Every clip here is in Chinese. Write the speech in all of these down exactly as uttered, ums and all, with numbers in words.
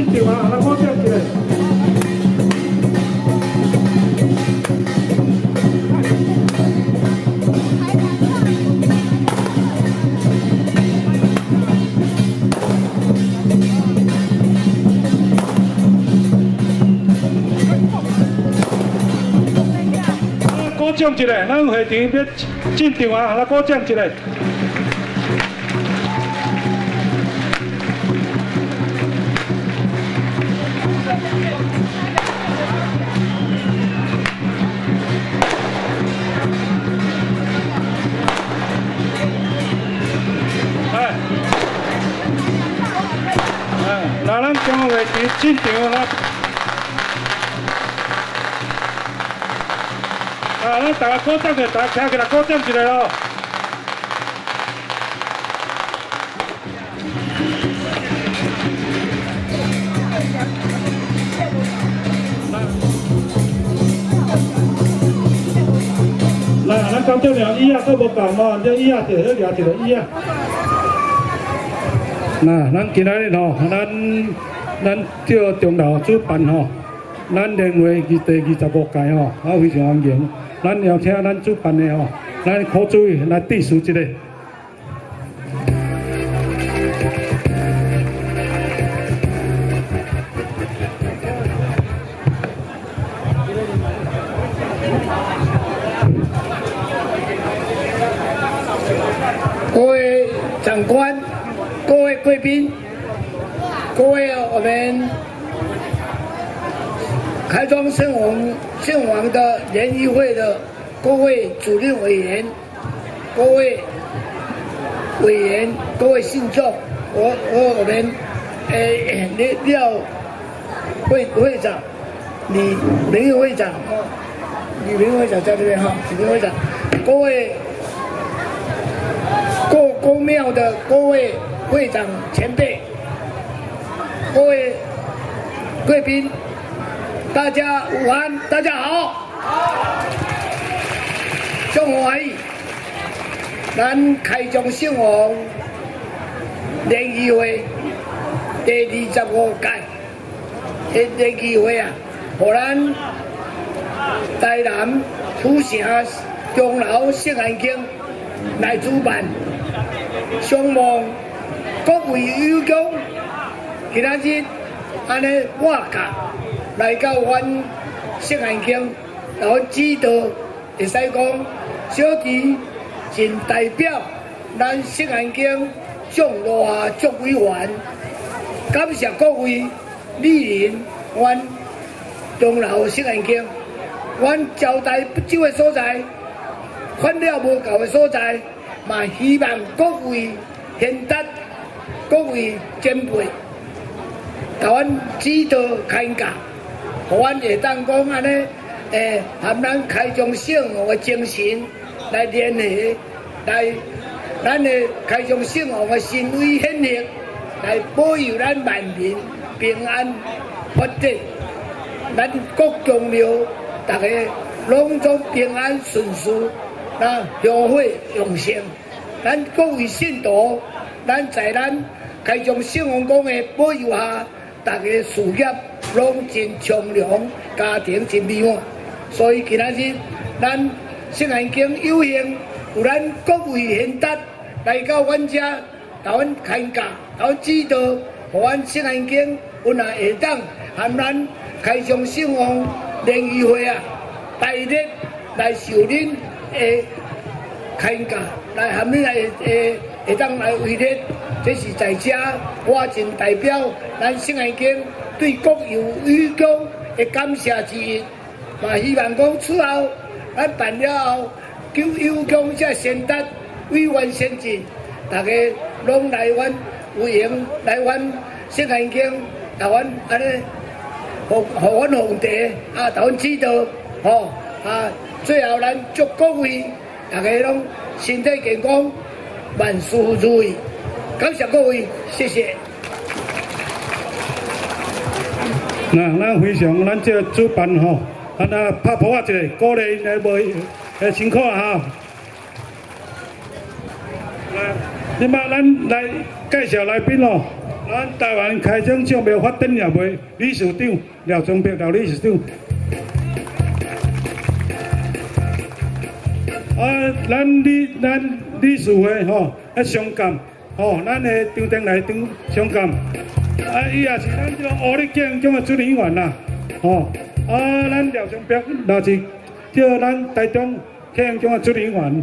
场啊，咱鼓掌一下。鼓掌一下，咱会场要进场啊，咱鼓掌一下。 那咱中央会场进场啦！啊，咱大家鼓掌下，大家站起来鼓掌一下咯！来，咱工作人员椅啊，佫无够嘛，这椅啊，就去抓一个椅啊。 那咱今仔日吼，咱咱这中楼主办吼，咱联会第第二十五届吼，啊非常欢迎。咱邀请咱主办的吼，咱科主任来致辞一下。 各位长官。 各位贵宾，各位我们开庄圣王圣王的联谊会的各位主任委员、各位委员、各位信众，我我我们诶廖会会长、李林会长哦，李林会长在这边哈，李林会长，各位各公庙的各位。 会长前辈，各位贵宾，大家午安，大家好。好。中华欢喜，咱开庄圣王联谊会第二十五届的联谊会啊，互咱台南府城钟楼圣安宫来主办，希望。 各位友公，今仔日安尼我甲来到阮圣安宫，然后指导会使讲，小弟仅代表咱圣安宫众罗下众委员，感谢各位莅临阮钟楼圣安宫，阮交代不少的所在，款了无够的所在，嘛希望各位贤达。 各位前辈，甲阮指导开教，互阮会当讲安尼，诶，含咱开宗圣王的精神来联合，来咱的开宗圣王的神威显赫，来保佑咱万民平安发展，咱各宗庙大家拢总平安顺遂，那香火永盛，咱各位信徒，咱在咱。 开宗圣王宫的保佑下，大家事业拢真昌亮，家庭真美满。所以今仔日咱圣安宫有幸有咱各位贤达来到阮遮，甲阮开教，甲阮指导，互阮圣安宫有若会当含咱开宗圣王联谊会啊，大日来受恁的开教，来含恁来诶。 会当来为列，这是在遮，我真代表咱圣安宫对国有友公的感谢之意，嘛希望讲此后咱办了后，叫友公这贤达委员先进，大家拢来阮有闲来阮圣安宫，甲阮安尼，互互阮皇帝啊，甲阮指导，吼啊，最后咱祝各位大家拢身体健康。 万事如意，感谢各位，谢谢。 那咱非常，咱这主办吼，啊那拍鼓啊一下，鼓励来袂诶辛苦啊哈。那，今麦咱来介绍来宾咯， 咱台湾开征商标发展协会理事长廖宗碧廖理事长。啊，咱理咱理事会吼，啊上干吼，咱的张定来张上干，啊伊也是咱这个湖里建种的主任员啦，吼，啊咱廖宗碧也是叫咱台中建种的主任员。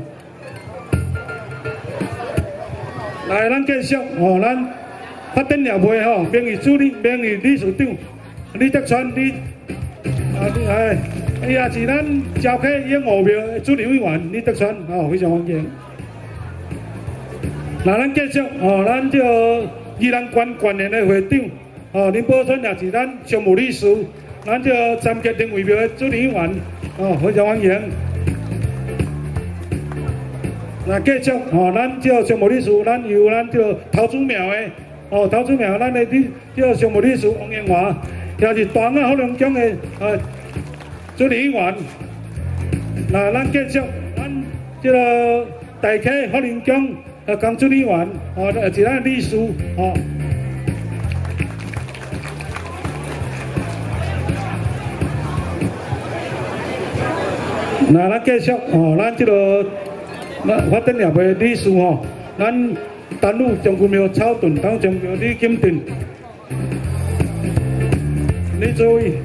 来，咱继续吼，咱发展协会吼，名誉主任、名誉理事长李德川李啊，哎。伊也是咱召开演武庙的主任委员李德川，哦，非常欢迎。那咱继续，哦，咱这个宜兰县县联的会长，哦，林宝春也是咱常务理事，咱这个三结灵位庙的主任委员，哦，非常欢迎。那继续，哦，咱这个常务理事，咱由咱这个桃竹苗的，哦，桃竹苗咱的理这个常务理事王英华，也是大安福隆乡的，呃。主任员，那咱继续，咱这个大溪福林乡呃江主任员，哦，也是咱理事，哦。那咱继续，哦，咱这个咱发展协会理事吼，咱丹路将军庙草屯党将军李金定，李作伟。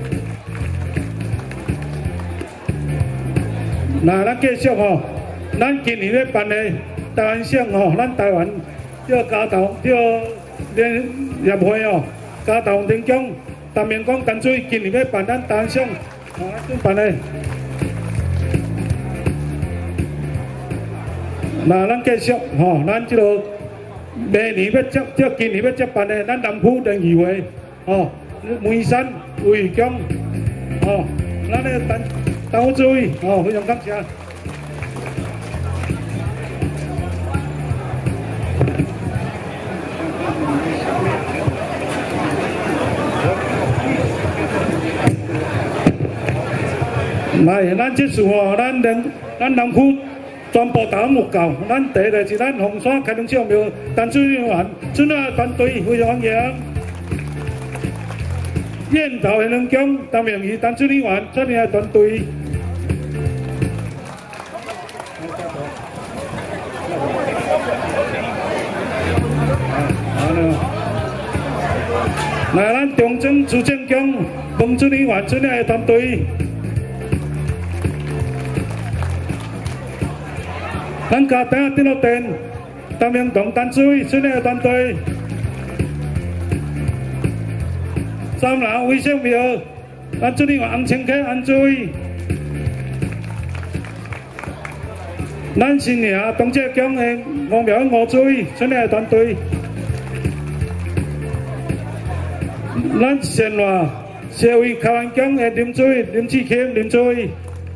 那咱继续吼，咱今年咧办的台湾省吼，咱台湾这个家头这个联协会哦，家头联奖陈明光干脆今年咧办咱台湾省，哦，咱办的。那咱继续吼，咱这个明年要接，这今年要接办的，咱南浦联谊会哦，梅山卫江哦，咱咧单。单位注意，哦，非常感谢。来，咱这次哦，咱连咱南区全部打木教，咱第一个是咱红山开农小庙陈主任员，准啊团队非常欢迎。燕巢黑龙江陈明仪陈主任员，准啊团队。来，咱中正朱正江彭主任员准啊团队。咱家庭电脑店，陈明同陈主任准啊团队。三楼卫生庙，咱主任员洪清溪洪主任。咱新营东浙江的王庙吴主任准啊团队。咱县外社会开湾江的林主任林志谦林主任。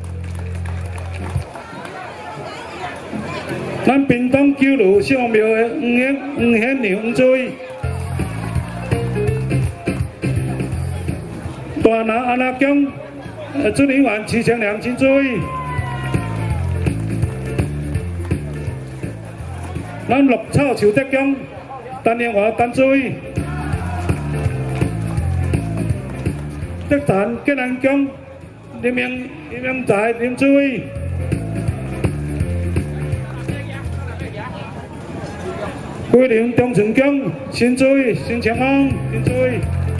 咱屏东九路小庙的黄显黄显良黄主任。大南安那江主任员徐成良陈主任。咱绿草树德江陈英华陈主任。德坛吉安江林明林明才林主任。桂林中顺江新主任新长安新主任。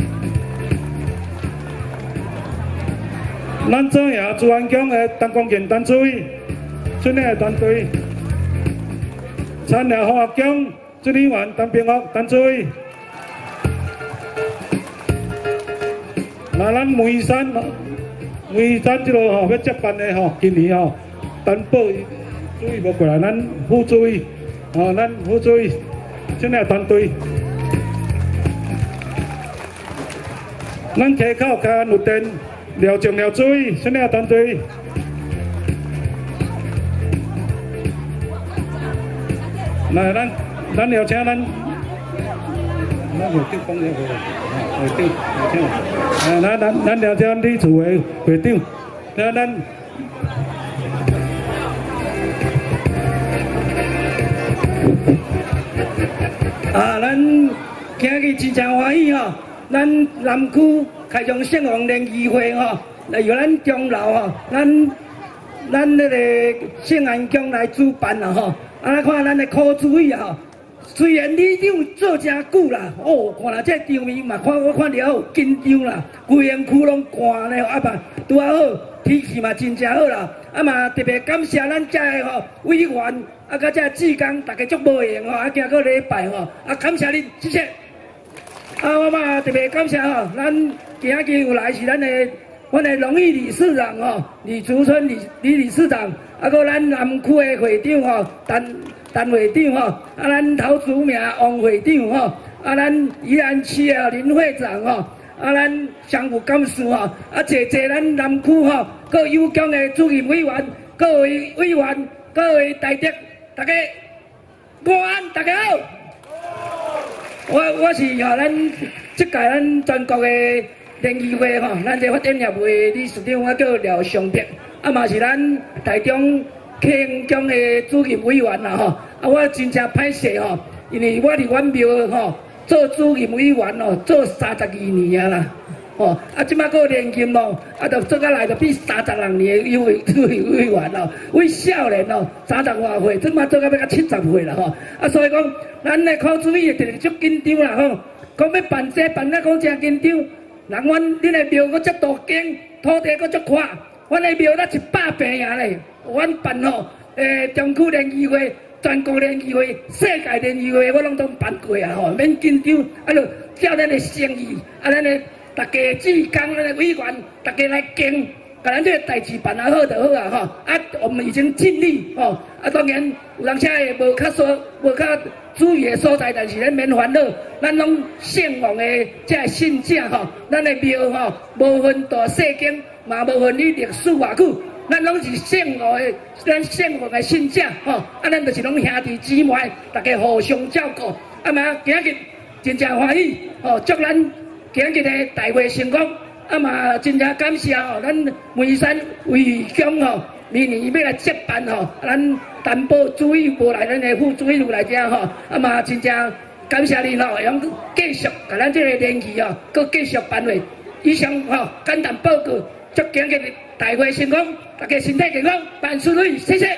咱左营珠安江的陈光健陈主任，准的团队。产业化江主任员陈平岳陈主任。那咱梅山梅山这个吼要接办的吼，今年吼担保主任无过来，咱副主任哦，咱副主任准的团队。咱溪口开安有店。廖正廖主任，准的团队。来，咱咱邀请咱，咱会长讲一下会长，邀请。哎，咱咱咱邀请李厝的会长，那咱。啊，咱今日真正欢喜吼，咱南区开张圣王联谊会吼，来由咱中楼吼，咱咱那个圣安宫来主办啦吼。啊，看咱的科主委吼，虽然里长做真久啦，哦，看啦这场面嘛，看我看了好紧张啦，规个区拢寒咧，啊嘛拄啊好，天气嘛真正好啦，啊嘛特别感谢咱遮个吼委员，啊甲遮志工，大家足无闲吼，啊行个礼拜吼，啊感谢恁，谢谢。啊，我嘛特别感谢吼，咱今仔日有来是咱的，阮的荣誉理事长吼，李竹春李李理事长，啊，搁咱南区的会长吼，陈陈会长吼，啊，咱陶祖明王会长吼，啊，咱宜兰区的林会长吼，啊，咱商务干事吼，啊，坐坐咱南区吼，各有奖的主任委员，各位委员，各位大德，大家午安，大家好。我我是吼咱即届咱全国的联谊会吼，咱这发展协会理事长我叫廖尚德，啊嘛是咱台中庆奖的主任委员啦吼，啊我真正歹势吼，因为我伫阮庙吼做主任委员哦，做三十二年啊啦，吼啊即摆个年金咯，啊着做甲来着比三十六年的委委委员咯，为少年咯三十外岁，即摆做甲要甲七十岁啦吼，啊所以讲。咱的考主委直直足紧张啦吼，讲要办这办那讲真紧张。人阮恁的庙阁遮大间，土地阁足宽，阮的庙才一百平尔咧。阮办吼，诶，中区联谊会、全国联谊会、世界联谊会，我拢都办过啊吼，免紧张。啊，就照咱的诚意，啊，咱的大家志工、咱的委员，大家来敬。把咱这个代志办啊好就好啊吼，啊，我们已经尽力吼，啊，当然有人且会无较所无较注意的所在，但是咱免烦恼，咱拢圣王的这信者吼，咱的庙吼，无分大细间，嘛无分你历史偌久，咱拢是圣王的，咱圣王的信者吼，啊，咱就是拢兄弟姊妹，大家互相照顾，啊嘛，今日真正欢喜吼，祝咱今日的大会成功。啊嘛，真正感谢吼，咱梅山卫强吼，明年要来接办吼，咱担保主委无来，咱的副主委有来遮吼，啊嘛，真正感谢恁吼，用继续甲咱这个联谊吼，佮继续办会。以上吼，简单报告，祝今日大会成功，大家身体健康，万事如意，谢谢。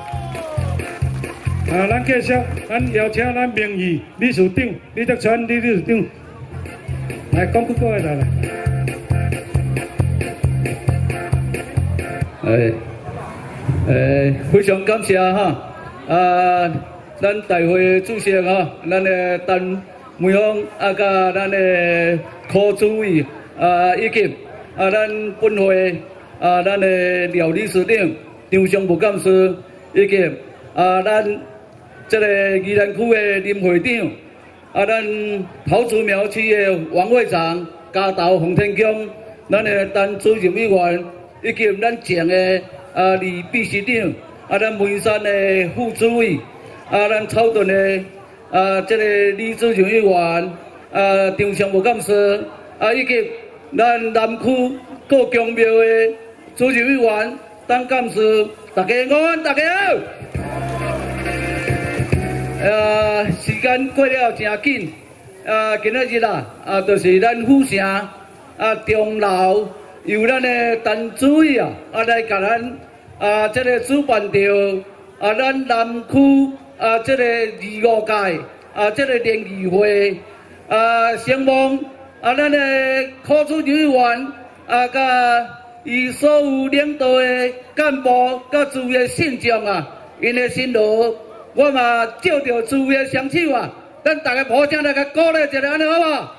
啊，咱继续，咱邀请咱名誉理事长李德全李理事长来讲几句话来。 诶，诶，非常感谢哈！啊，咱大会主席哈，咱的陈梅芳啊，甲咱的科主委啊，以及啊，咱本会啊，咱的廖理事长、张商务干事，以及啊，咱这个宜兰区的林会长，啊，咱桃竹苗区的王会长、嘉道洪天宫，咱的陈主任委员。以及咱前的啊李秘书长，啊咱梅山的副主委，啊咱草屯的啊这个李主任委员，啊张商务干事，啊以及咱南区各宫庙的主任委员、当干事，大家午安，大家好。啊，时间过了真紧，啊今仔日啦，啊就是咱府城啊钟楼。由咱的陈主委啊，啊来甲咱啊，这个主办着啊，咱南区啊，这个二五届啊，这个联谊会啊，希望啊，咱的科主任委员啊，甲伊所有领导的干部、甲诸位信众啊，因的辛劳，我嘛照着诸位双手啊，咱大家互相来甲鼓励一下，安尼好不好？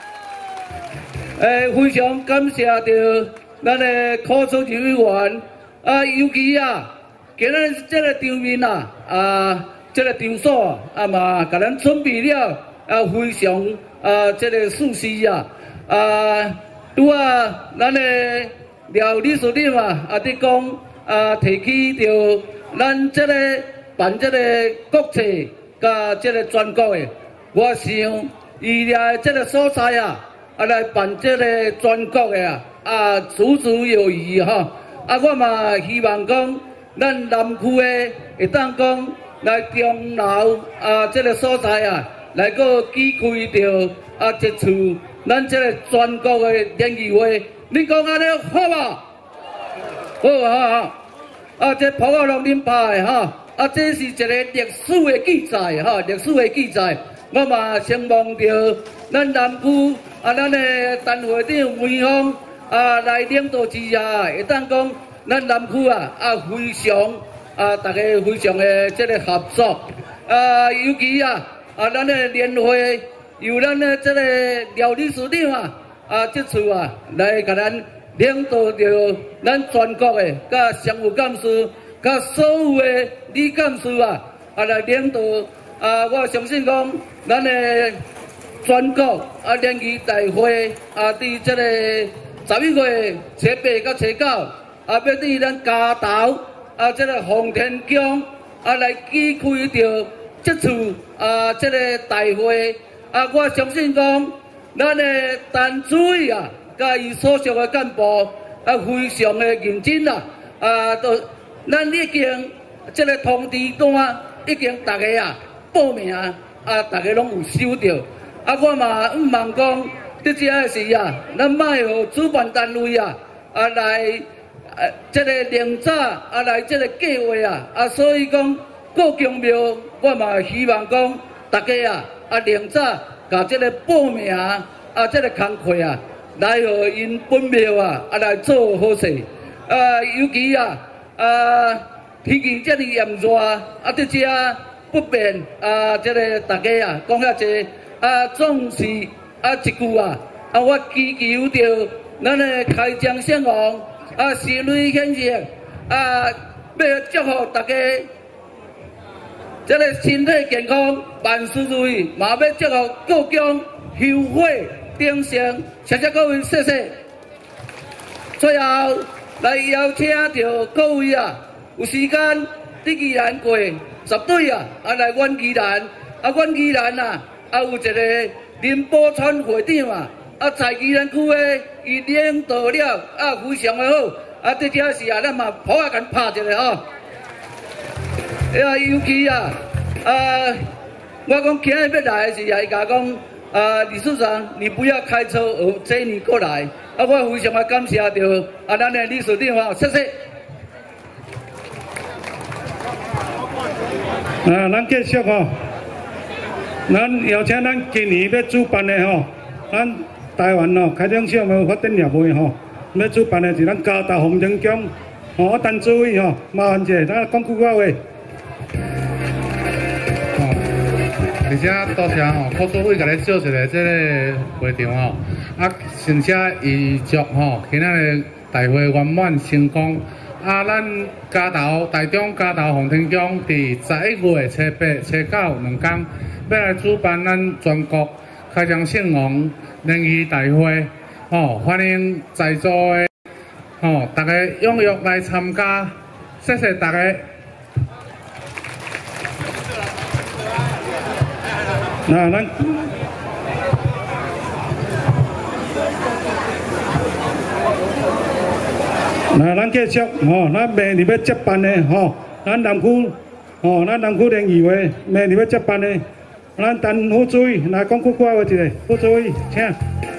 诶，非常感谢着咱的科主任委员啊，尤其啊，今日这个场面啊，啊，这个场所啊嘛，甲咱准备了啊，非常啊，这个舒适啊，啊，拄啊，咱的廖理事长啊，啊，伫讲啊，提起着咱这个办这个国际甲这个全国的，我想伊俩这个所在啊。啊，来办这个全国的啊，啊，足足有余哈！啊，我嘛希望讲，咱南区的会当讲来钟楼啊，这个所在啊， 来个举开着啊一次咱这个全国的联谊会，你讲安尼好无？好啊！啊，这葡萄龙恁拍的哈，啊，这是一个历史的记载哈，历史的记载。我嘛希望着咱南区啊，咱的陈会长梅芳啊来领导之下，会当讲咱南区啊啊非常啊，大家非常的这个合作啊，尤其啊啊，咱的年会由咱的这个廖理事长啊啊，这次啊来给咱。领导着咱全国的，甲商务干事，甲所有的理干事啊，啊来领导啊！我相信讲，咱的全国啊联谊大会啊，伫这个十一月初八到初九，啊要伫咱家头啊，这个洪天宫啊来举开着这次啊这个大会啊，我相信讲，咱的陈主委啊。甲伊所属的干部啊，非常的认真啦！啊，都咱已经这个通知单已经大家啊报名啊，大家拢有收到。啊，我嘛毋茫讲，这只是啊，咱卖互主办单位啊啊来啊这个领早啊来这个计划啊啊，所以讲各公庙我嘛希望讲大家啊啊领早甲这个报名啊这个工课啊。来互因本庙啊，啊来做好势。啊，尤其啊，啊天气遮尔炎热，啊这只不便啊，这个大家啊讲遐济，啊总是啊一句啊，啊我祈求着咱的开张圣王啊，神雷显现啊，要祝福大家这个身体健康，万事如意，嘛要祝福各种后悔。鼎盛，谢谢各位，谢谢。最后来邀请着各位啊，有时间伫宜兰过十队啊，啊来阮宜兰，啊阮宜兰啊，啊有一个林宝川会长啊，啊在宜兰区的伊领导了啊，非常的好，啊这件事啊，咱嘛好啊，甲拍一个吼。啊，尤其啊，啊，我讲今日要来的是啊，伊甲讲。啊，理事长，你不要开车，我接你过来。啊，我非常的感谢着啊，咱的理事长啊，谢谢。 啊，咱继续吼，咱邀请咱今年要主办的吼，咱台湾吼开张项目发展协会吼，要主办的是咱嘉道洪天宫，吼，陈主委吼，麻烦者，咱讲句话话。 而且多谢吼，副主委甲咱做一个这个会场吼，啊，并且预祝吼，今仔日大会圆满成功。啊，咱嘉道台中嘉道洪天宫伫十一月初八、初九两天，要来主办咱全国开张圣王联谊大会，吼，欢迎在座的吼大家踊跃来参加，谢谢大家。 那咱，那咱继续吼，咱明日要接办的吼，咱南区吼，咱南区联谊会明日要接办的，咱陈副主委来讲句话话一个，副主委请。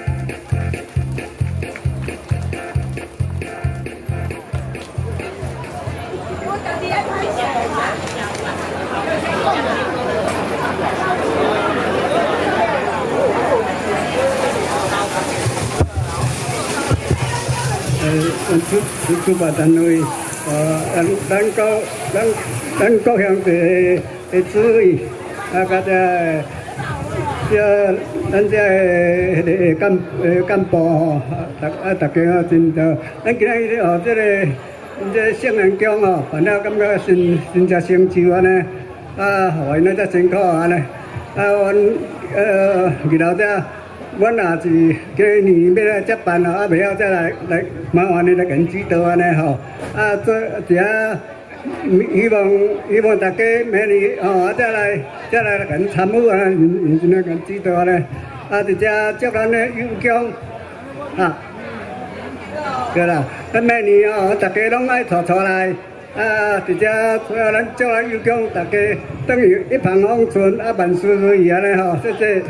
咱主主办单位，呃，咱咱高咱咱高雄的的主委，啊，甲这这咱这个干呃干部吼，大啊大家啊真多，咱今日咧吼，这个这圣人宫吼，反正感觉真真正成就安尼，啊，互因咧真苦安尼，啊，阮呃日后这。阮也是今年要来接办哦，啊，袂晓再来来麻烦你来跟指导安尼吼。啊，做一下，希望希望大家明年吼，再来再来跟参与啊，认认真跟指导安尼。啊，直接接咱的友乡啊，对啦。咱明年哦，大家拢爱坐坐来， 啊，直接最后咱祝咱有功，大家等于一帆风顺，啊万事如意安尼吼，谢谢。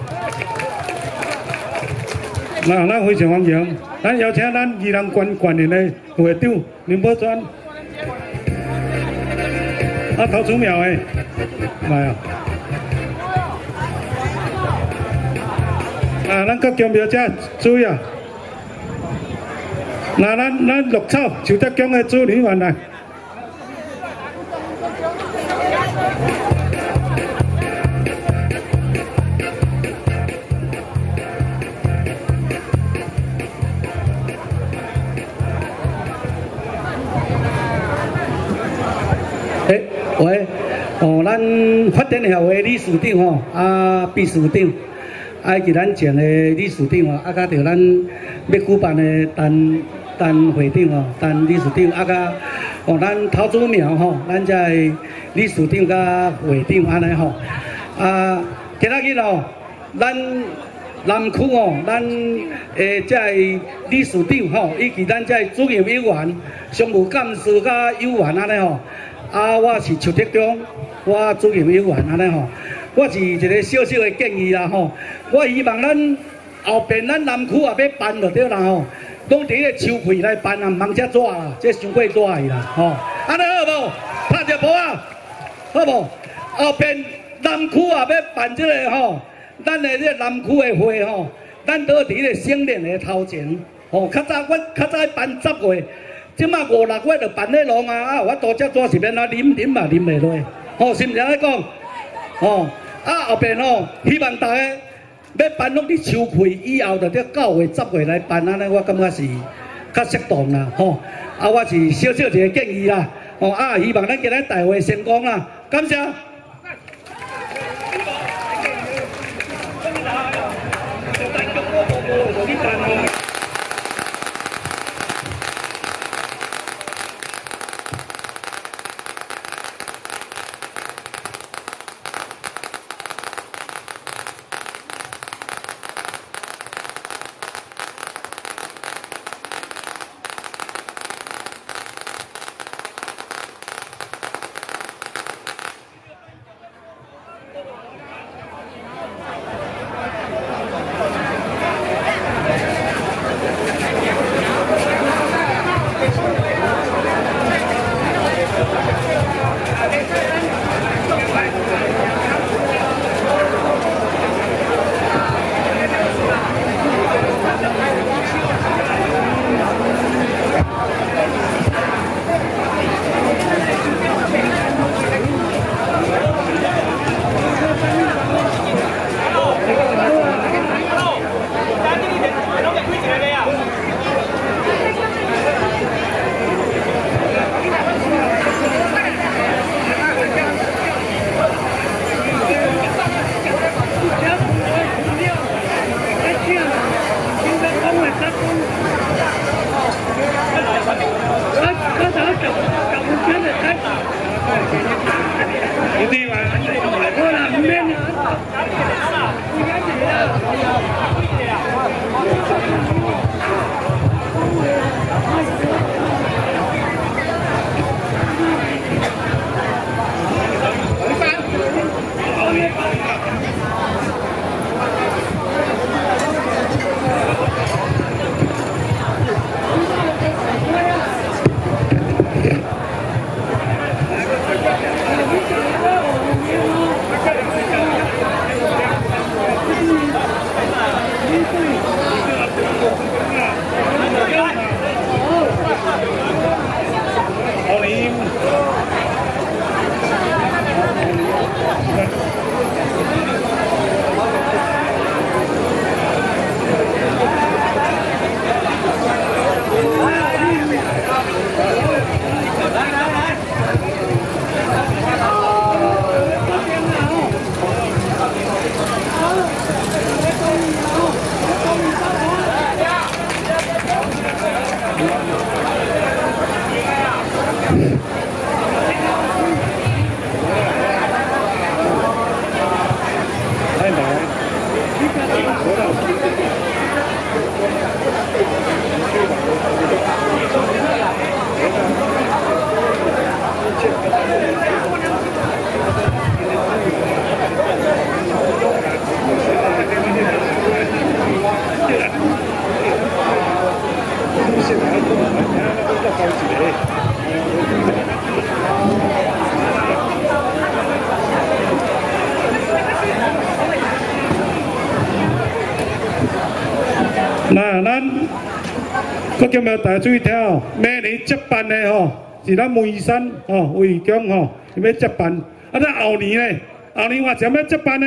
那咱非常欢迎，咱邀请咱宜兰县县联的会长林宝川，啊陶祖苗的来啊，啊咱各江苗者注意啊，那咱咱绿草就德江的主理员来。 诶，喂，哦，咱发展协会理事长吼，啊，秘书长，啊，以及咱前的理事长吼，啊，甲着咱要举办的陈陈会长吼，陈理事长，啊，甲哦，咱陶祖苗吼，咱这理事长甲会长安尼吼，啊，今仔日哦，咱南区哦，咱诶这理事长吼，以及咱这主任委员、常务干事甲委员安尼吼。啊，我是邱德忠，我主任委员安尼吼，我是一个小小的建议啦吼，我希望咱后边咱南区也要办就对啦吼，拢伫个秋季来办啊，唔通遮早啦，这伤过早去啦吼，安尼好无？拍者波啊，好无？后边南区也要办这个吼，咱的这南区的会吼，咱都伫个省联的头前，吼，较早我较早办十月。即马五六月就办咧弄啊！啊，我多遮早是免啊啉啉嘛啉袂落，吼是毋是安尼讲？吼啊后边吼，希望大家要办拢伫秋季以后，就伫九月、十月来办安尼，我感觉是较适当啦，吼啊我是小小一个建议啦，吼啊希望咱今日大会成功啦，感谢。 那咱各叫咩大家注意听哦，明年接班的吼是咱梅山吼卫强吼要接班，啊，咱后年呢，后年我怎要接班呢？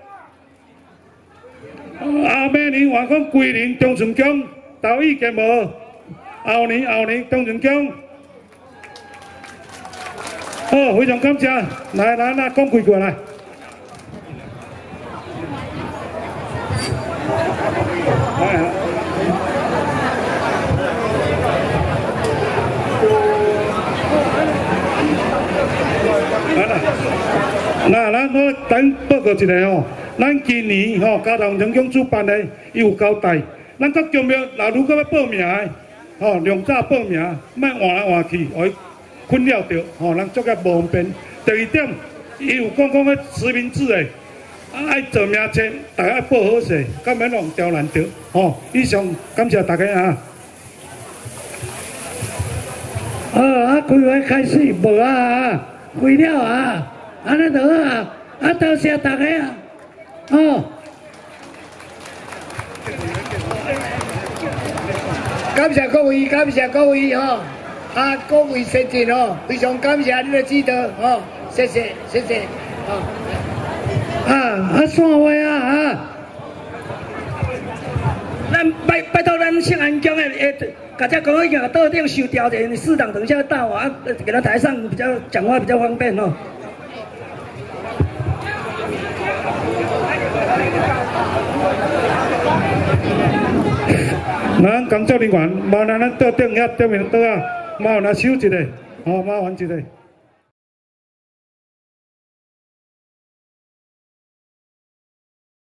啊，明年我讲桂林中顺江都已经无，后年后年中顺江，好，非常感谢，来来来，讲几句来。来。那咱好等报告一下吼，咱今年吼交通成功主办的，伊有交代，咱各公庙若如果要报名的，吼量早报名，莫换来换去，互伊困扰着，吼咱足个无方便。第二点，伊有讲讲个实名制的，啊爱做名册，大家报好势，敢免弄刁难着，吼。以上感谢大家啊。 好，啊，开会开始无啊？开了啊？安尼就好啊，啊，多谢大家啊，哦。 感谢各位，感谢各位哈，啊，各位先进哦，非常感谢你的指导哦，谢谢，谢谢，啊， 啊，啊，散会啊啊！咱拜拜托咱圣安宫的诶，大家讲已经桌顶收掉者，你适当等一下到啊，给他台上比较讲话比较方便哦。 咱工作人员，麻烦咱桌顶遐桌面桌啊，麻烦咱收一个，好，麻烦一个。